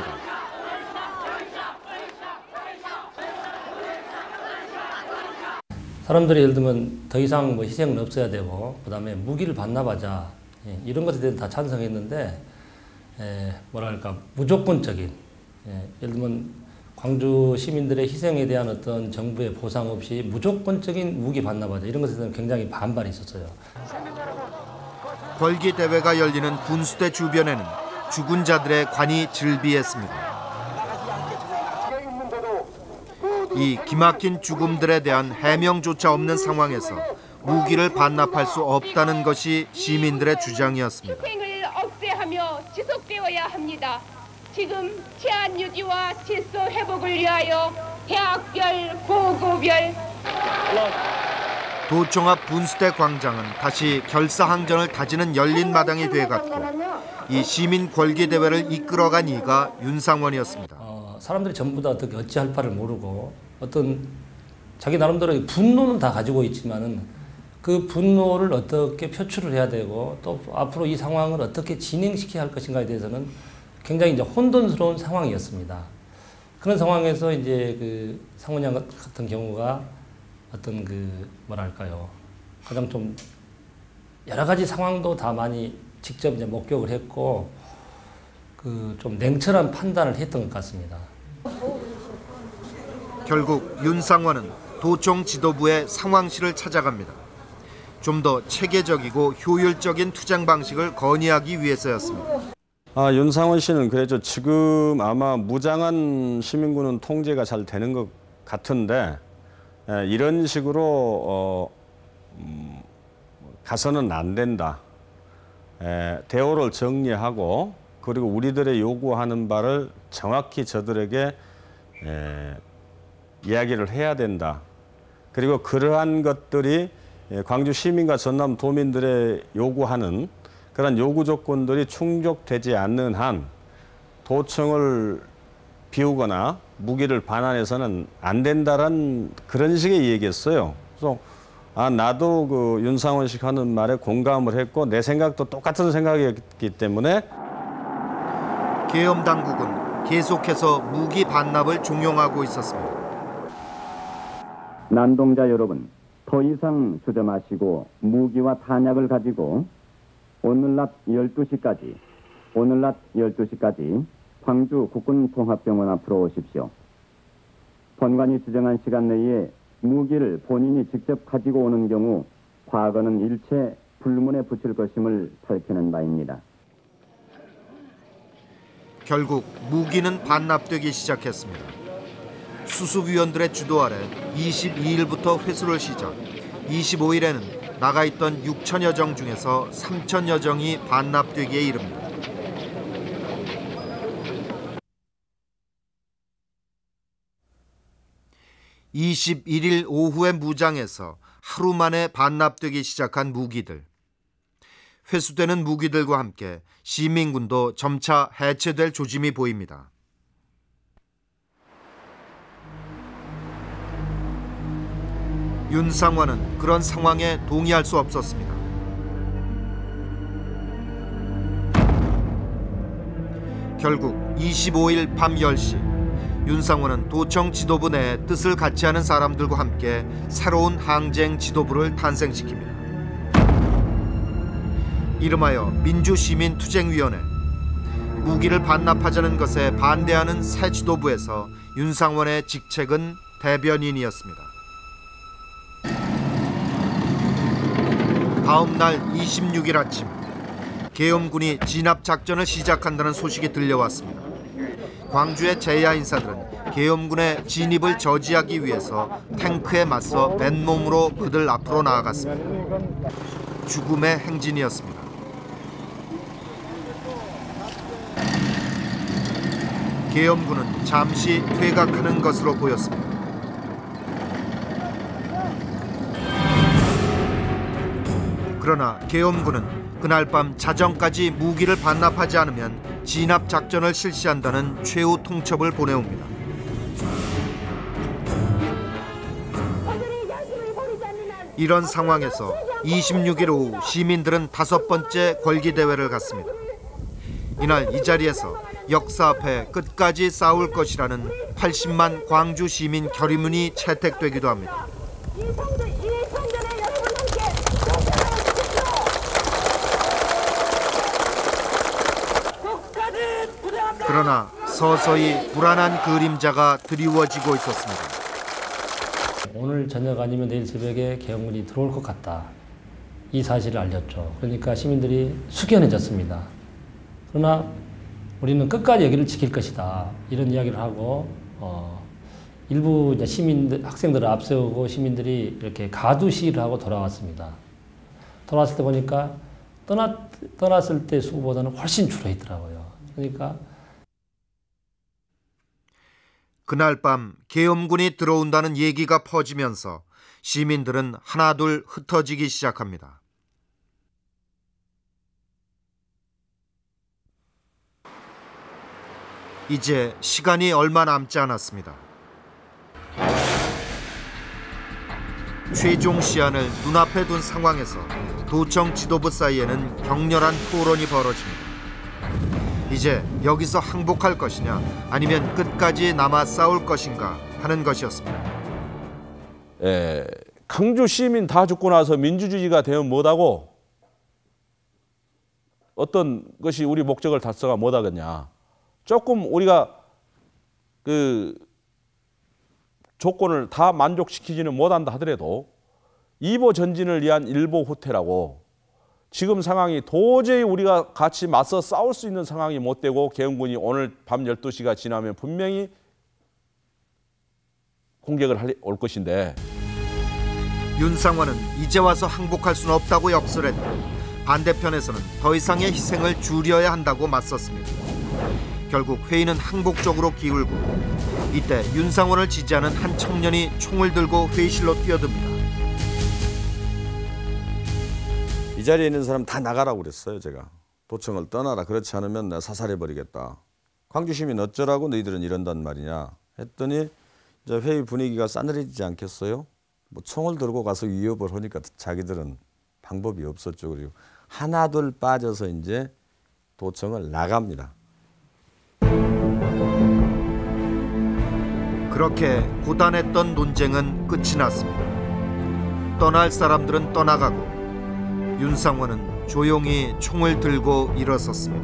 사람들이 예를 들면 더 이상 뭐 희생은 없어야 되고 그다음에 무기를 반납하자, 예, 이런 것에 대해서 다 찬성했는데 에, 뭐랄까 무조건적인, 예, 예를 들면 광주 시민들의 희생에 대한 어떤 정부의 보상 없이 무조건적인 무기 반납하자, 이런 것에 대해서 굉장히 반발이 있었어요. 걸기 대회가 열리는 분수대 주변에는 죽은 자들의 관이 즐비했습니다. 이 기막힌 죽음들에 대한 해명조차 없는 상황에서 무기를 반납할 수 없다는 것이 시민들의 주장이었습니다. 희생을 억제하며 지속되어야 합니다. 지금 치안 유지와 질서 회복을 위하여 대학별, 고고별 도청 앞 분수대 광장은 다시 결사항전을 다지는 열린 마당이 돼갔고 이 시민 걸기 대회를 이끌어간 이가 윤상원이었습니다. 어, 사람들이 전부 다 어떻게 어찌할 바를 모르고 어떤 자기 나름대로 분노는 다 가지고 있지만은 그 분노를 어떻게 표출을 해야 되고 또 앞으로 이 상황을 어떻게 진행시켜야 할 것인가에 대해서는 굉장히 이제 혼돈스러운 상황이었습니다. 그런 상황에서 이제 그 상원 양 같은 경우가 어떤 그 뭐랄까요, 가장 좀 여러 가지 상황도 다 많이 직접 이제 목격을 했고 그 좀 냉철한 판단을 했던 것 같습니다. 결국 윤상원은 도청 지도부의 상황실을 찾아갑니다. 좀 더 체계적이고 효율적인 투쟁 방식을 건의하기 위해서였습니다. 아, 윤상원 씨는 그래죠. 지금 아마 무장한 시민군은 통제가 잘 되는 것 같은데 에, 이런 식으로 어, 음, 가서는 안 된다. 에, 대오를 정리하고 그리고 우리들의 요구하는 바를 정확히 저들에게 에, 이야기를 해야 된다. 그리고 그러한 것들이 광주 시민과 전남 도민들의 요구하는 그런 요구 조건들이 충족되지 않는 한 도청을 비우거나 무기를 반환해서는 안 된다라는 그런 식의 얘기였어요. 그래서 아, 나도 그 윤상원 씨 하는 말에 공감을 했고 내 생각도 똑같은 생각이었기 때문에 계엄 당국은 계속해서 무기 반납을 종용하고 있었습니다. 난동자 여러분, 더 이상 주저마시고 무기와 탄약을 가지고 오늘 낮 열두 시까지, 오늘 낮 열두 시까지 광주 국군통합병원 앞으로 오십시오. 본관이 지정한 시간 내에 무기를 본인이 직접 가지고 오는 경우 과거는 일체 불문에 붙일 것임을 밝히는 바입니다. 결국 무기는 반납되기 시작했습니다. 수습위원들의 주도 아래 이십이 일부터 회수를 시작, 이십오 일에는 나가 있던 육천여 정 중에서 삼천여 정이 반납되기에 이릅니다. 이십일 일 오후에 무장에서 하루 만에 반납되기 시작한 무기들. 회수되는 무기들과 함께 시민군도 점차 해체될 조짐이 보입니다. 윤상환은 그런 상황에 동의할 수 없었습니다. 결국 이십오 일 밤 열 시 윤상환은 도청 지도부 내에 뜻을 같이 하는 사람들과 함께 새로운 항쟁 지도부를 탄생시킵니다. 이름하여 민주시민투쟁위원회. 무기를 반납하자는 것에 반대하는 새 지도부에서 윤상환의 직책은 대변인이었습니다. 다음 날 이십육 일 아침, 계엄군이 진압작전을 시작한다는 소식이 들려왔습니다. 광주의 제야 인사들은 계엄군의 진입을 저지하기 위해서 탱크에 맞서 맨몸으로 그들 앞으로 나아갔습니다. 죽음의 행진이었습니다. 계엄군은 잠시 퇴각하는 것으로 보였습니다. 그러나 계엄군은 그날 밤 자정까지 무기를 반납하지 않으면 진압 작전을 실시한다는 최후 통첩을 보내옵니다. 이런 상황에서 이십육 일 오후 시민들은 다섯 번째 걸기대회를 갖습니다. 이날 이 자리에서 역사 앞에 끝까지 싸울 것이라는 팔십만 광주 시민 결의문이 채택되기도 합니다. 그러나 서서히 불안한 그림자가 드리워지고 있었습니다. 오늘 저녁 아니면 내일 새벽에 계엄군이 들어올 것 같다. 이 사실을 알렸죠. 그러니까 시민들이 숙연해졌습니다. 그러나 우리는 끝까지 여기를 지킬 것이다. 이런 이야기를 하고 어, 일부 이제 시민들, 학생들을 앞세우고 시민들이 이렇게 가두 시위를 하고 돌아왔습니다. 돌아왔을 때 보니까 떠났, 떠났을 때 수보다는 훨씬 줄어있더라고요. 그러니까 그날 밤 계엄군이 들어온다는 얘기가 퍼지면서 시민들은 하나둘 흩어지기 시작합니다. 이제 시간이 얼마 남지 않았습니다. 최종 시한을 눈앞에 둔 상황에서 도청 지도부 사이에는 격렬한 토론이 벌어집니다. 이제 여기서 항복할 것이냐 아니면 끝까지 남아 싸울 것인가 하는 것이었습니다. 에, 광주 시민 다 죽고 나서 민주주의가 되면 못하고 어떤 것이 우리 목적을 달성하면 못하겠냐. 조금 우리가 그 조건을 다 만족시키지는 못한다 하더라도 이보 전진을 위한 일보 후퇴라고 지금 상황이 도저히 우리가 같이 맞서 싸울 수 있는 상황이 못 되고 계엄군이 오늘 밤 열두 시가 지나면 분명히 공격을 할, 올 것인데 윤상환은 이제 와서 항복할 수는 없다고 역설했고 반대편에서는 더 이상의 희생을 줄여야 한다고 맞섰습니다. 결국 회의는 항복 쪽으로 기울고 이때 윤상환을 지지하는 한 청년이 총을 들고 회의실로 뛰어듭니다. 이 자리에 있는 사람 다 나가라고 그랬어요. 제가 도청을 떠나라. 그렇지 않으면 내가 사살해버리겠다. 광주 시민 어쩌라고 너희들은 이런단 말이냐 했더니 이제 회의 분위기가 싸늘해지지 않겠어요? 뭐 총을 들고 가서 위협을 하니까 자기들은 방법이 없었죠. 그리고 하나둘 빠져서 이제 도청을 나갑니다. 그렇게 고단했던 논쟁은 끝이 났습니다. 떠날 사람들은 떠나가고 윤상환은 조용히 총을 들고 일어섰습니다.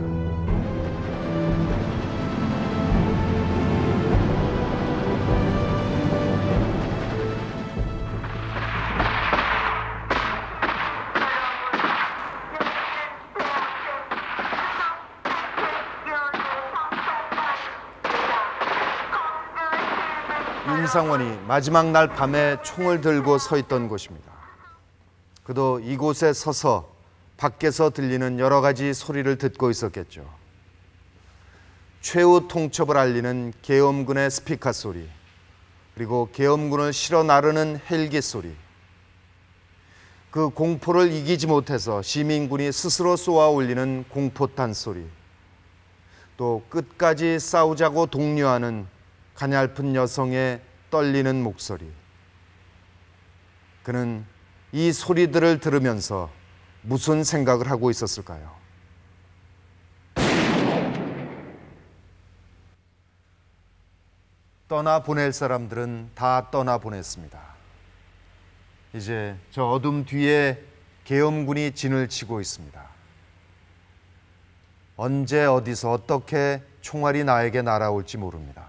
윤상원이 마지막 날 밤에 총을 들고 서 있던 곳입니다. 그도 이곳에 서서 밖에서 들리는 여러 가지 소리를 듣고 있었겠죠. 최후 통첩을 알리는 계엄군의 스피커 소리, 그리고 계엄군을 실어 나르는 헬기 소리, 그 공포를 이기지 못해서 시민군이 스스로 쏘아 올리는 공포탄 소리, 또 끝까지 싸우자고 독려하는 가냘픈 여성의 떨리는 목소리. 그는 이 소리들을 들으면서 무슨 생각을 하고 있었을까요? 떠나보낼 사람들은 다 떠나보냈습니다. 이제 저 어둠 뒤에 계엄군이 진을 치고 있습니다. 언제 어디서 어떻게 총알이 나에게 날아올지 모릅니다.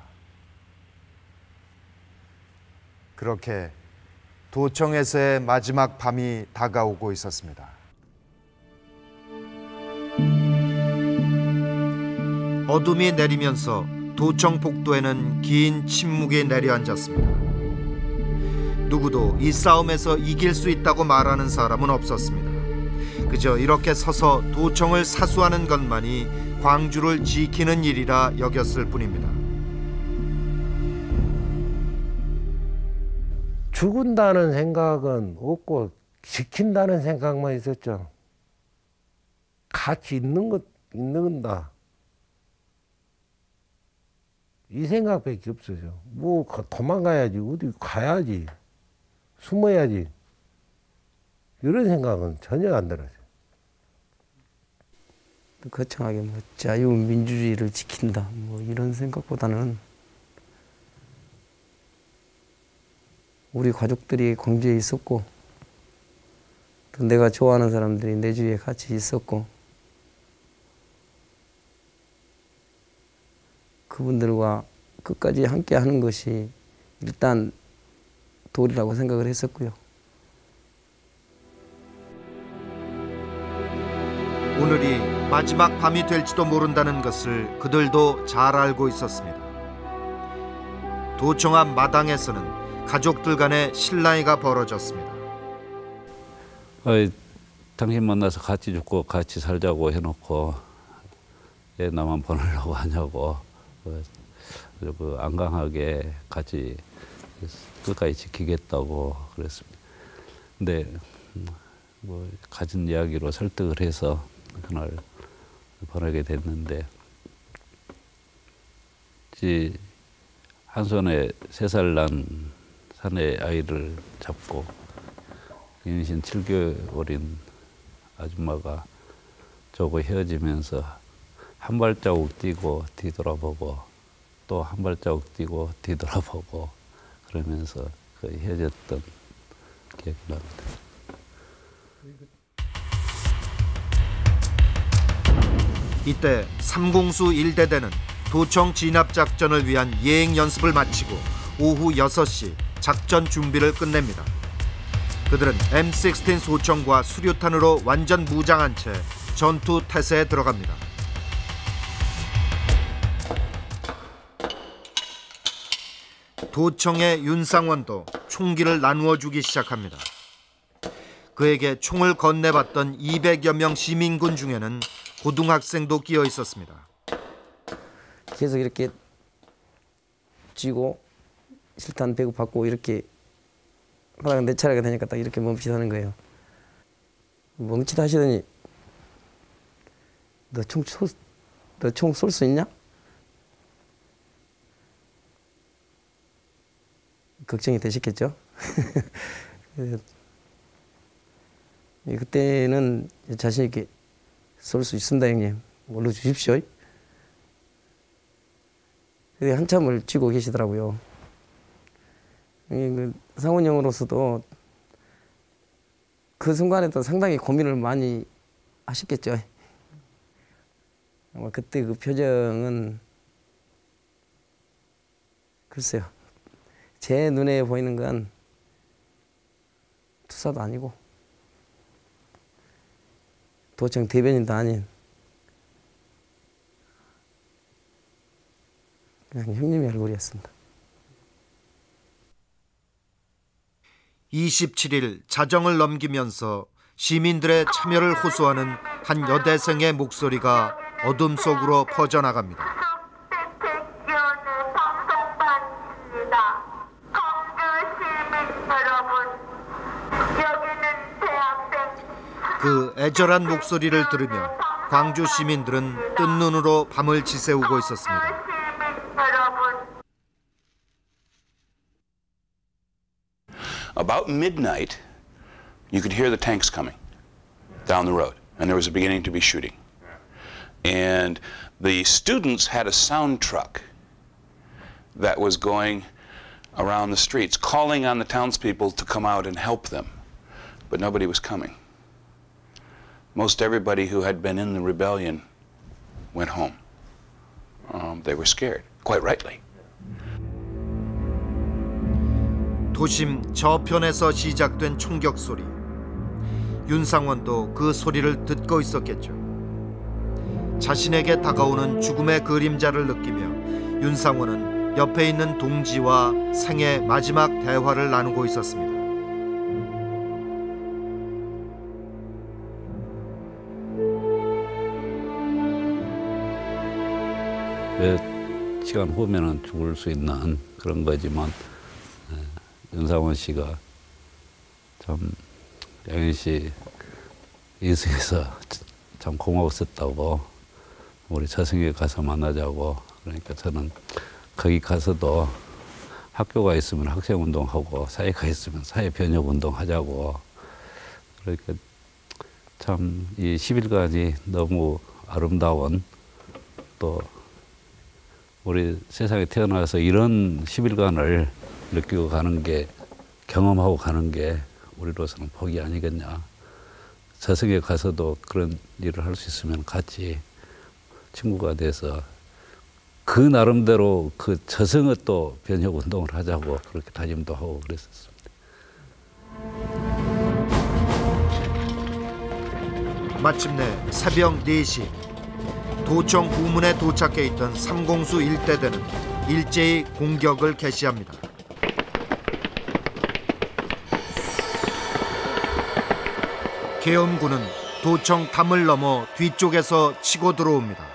그렇게 도청에서의 마지막 밤이 다가오고 있었습니다. 어둠이 내리면서 도청 복도에는 긴 침묵이 내려앉았습니다. 누구도 이 싸움에서 이길 수 있다고 말하는 사람은 없었습니다. 그저 이렇게 서서 도청을 사수하는 것만이 광주를 지키는 일이라 여겼을 뿐입니다. 죽은다는 생각은 없고 지킨다는 생각만 있었죠. 같이 있는 것, 있는다. 이 생각밖에 없어요. 뭐 도망가야지, 어디 가야지, 숨어야지. 이런 생각은 전혀 안 들어요. 거창하게 뭐 자유민주주의를 지킨다 뭐 이런 생각보다는 우리 가족들이 광주에 있었고 또 내가 좋아하는 사람들이 내 주위에 같이 있었고 그분들과 끝까지 함께 하는 것이 일단 도리라고 생각을 했었고요. 오늘이 마지막 밤이 될지도 모른다는 것을 그들도 잘 알고 있었습니다. 도청 앞 마당에서는 가족들 간의 실랑이가 벌어졌습니다. 어이, 당신 만나서 같이 죽고 같이 살자고 해놓고 애 나만 보내려고 하냐고 그, 그 안강하게 같이 끝까지 지키겠다고 그랬습니다. 근데 뭐 가진 이야기로 설득을 해서 그날 보내게 됐는데 한 손에 세 살 난 사내 아이를 잡고 임신 칠 개월인 아줌마가 저거 헤어지면서 한 발자국 뛰고 뒤돌아보고 또 한 발자국 뛰고 뒤돌아보고 그러면서 그 헤어졌던 기억이 납니다. 이때 삼공수 일 대대는 도청 진압작전을 위한 예행 연습을 마치고 오후 여섯 시 작전 준비를 끝냅니다. 그들은 엠 십육 소총과 수류탄으로 완전 무장한 채 전투 태세에 들어갑니다. 도청의 윤상원도 총기를 나누어 주기 시작합니다. 그에게 총을 건네봤던 이백여 명 시민군 중에는 고등학생도 끼어 있었습니다. 계속 이렇게 쥐고 실탄 배구 받고 이렇게 하다가 내 차례가 되니까 딱 이렇게 멈칫하는 거예요. 멈칫 하시더니 너 총 쏠, 너 총 쏠 수 있냐? 걱정이 되셨겠죠? 그때는 자신 있게 쏠 수 있습니다, 형님. 올려 주십시오. 한참을 쥐고 계시더라고요. 상훈 형으로서도 그 순간에도 상당히 고민을 많이 하셨겠죠. 아마 그때 그 표정은 글쎄요. 제 눈에 보이는 건 투사도 아니고 도청 대변인도 아닌 그냥 형님의 얼굴이었습니다. 이십칠 일 자정을 넘기면서 시민들의 참여를 호소하는 한 여대생의 목소리가 어둠 속으로 퍼져나갑니다. 그 애절한 목소리를 들으며 광주 시민들은 뜬 눈으로 밤을 지새우고 있었습니다. About midnight, you could hear the tanks coming down the road, and there was beginning to be shooting. And the students had a sound truck that was going around the streets, calling on the townspeople to come out and help them, but nobody was coming. Most everybody who had been in the rebellion went home. Um, they were scared, quite rightly. 도심 저편에서 시작된 총격 소리. 윤상원도 그 소리를 듣고 있었겠죠. 자신에게 다가오는 죽음의 그림자를 느끼며 윤상원은 옆에 있는 동지와 생애 마지막 대화를 나누고 있었습니다. 몇 시간 후면은 죽을 수 있는 그런 거지만 윤상원 씨가 참 양현 씨 인생에서 참 고마웠었다고, 우리 저승에 가서 만나자고. 그러니까 저는 거기 가서도 학교가 있으면 학생운동하고 사회가 있으면 사회변혁운동 하자고. 그러니까 참 이 십 일간이 너무 아름다운, 또 우리 세상에 태어나서 이런 십 일간을 느끼고 가는 게, 경험하고 가는 게 우리로서는 복이 아니겠냐. 저승에 가서도 그런 일을 할 수 있으면 같이 친구가 돼서 그 나름대로 그 저승의 또 변혁 운동을 하자고 그렇게 다짐도 하고 그랬었습니다. 마침내 새벽 네 시 도청 후문에 도착해 있던 삼공수 일대대는 일제히 공격을 개시합니다. 계엄군은 도청 담을 넘어 뒤쪽에서 치고 들어옵니다.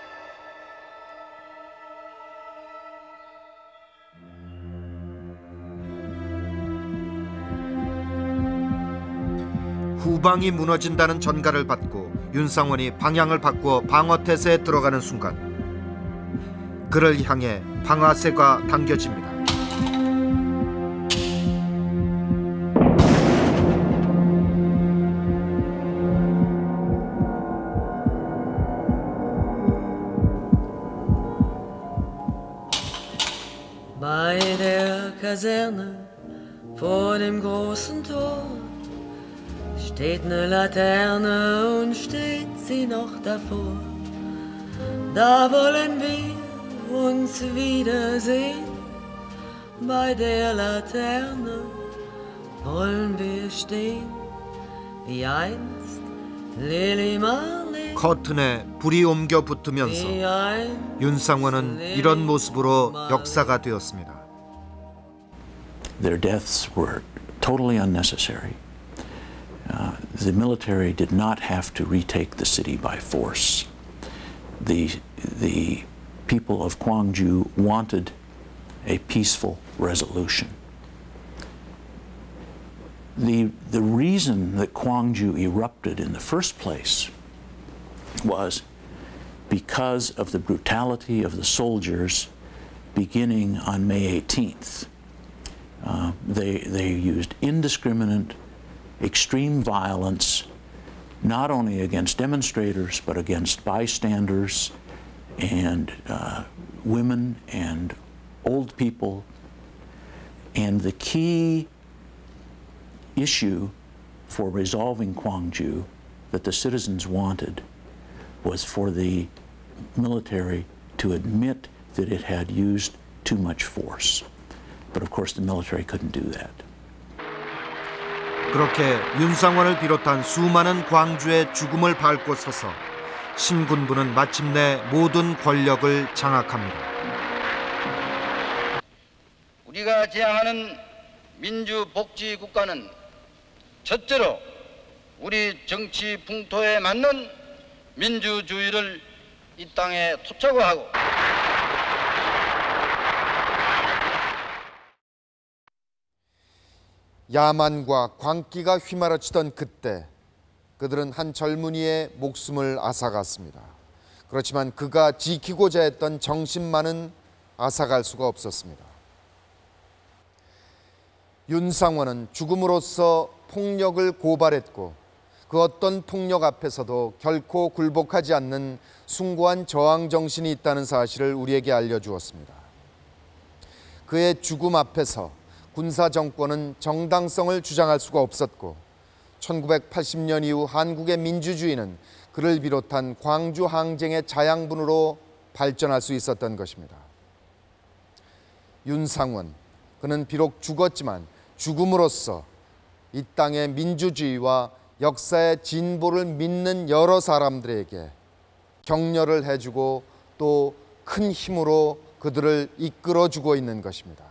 후방이 무너진다는 전가를 받고 윤상원이 방향을 바꾸어 방어태세에 들어가는 순간 그를 향해 방아쇠가 당겨집니다. Bei der Kaserne vor dem großen Tor steht eine Laterne und steht sie noch davor. Da wollen wir uns wiedersehen. Bei der Laterne wollen wir stehen, wie einst Lili Marley. 커튼에 불이 옮겨 붙으면서 윤상원은 이런 모습으로 역사가 되었습니다. Their deaths were totally unnecessary. Uh, the military did not have to retake the city by force. The, the people of Gwangju wanted a peaceful resolution. The, the reason that Gwangju erupted in the first place was because of the brutality of the soldiers beginning on May eighteenth. Uh, they, they used indiscriminate, extreme violence, not only against demonstrators, but against bystanders and uh, women and old people. And the key issue for resolving Gwangju that the citizens wanted was for the military to admit that it had used too much force. But of course the military couldn't do that. 그렇게 윤상원을 비롯한 수많은 광주의 죽음을 밟고 서서 신군부는 마침내 모든 권력을 장악합니다. 우리가 지향하는 민주복지국가는 첫째로 우리 정치 풍토에 맞는 민주주의를 이 땅에 토착화하고 야만과 광기가 휘말아치던 그때 그들은 한 젊은이의 목숨을 앗아갔습니다. 그렇지만 그가 지키고자 했던 정신만은 앗아갈 수가 없었습니다. 윤상원은 죽음으로써 폭력을 고발했고 그 어떤 폭력 앞에서도 결코 굴복하지 않는 숭고한 저항 정신이 있다는 사실을 우리에게 알려주었습니다. 그의 죽음 앞에서 군사 정권은 정당성을 주장할 수가 없었고 천구백팔십 년 이후 한국의 민주주의는 그를 비롯한 광주 항쟁의 자양분으로 발전할 수 있었던 것입니다. 윤상원, 그는 비록 죽었지만 죽음으로써 이 땅의 민주주의와 역사의 진보를 믿는 여러 사람들에게 격려를 해주고 또 큰 힘으로 그들을 이끌어주고 있는 것입니다.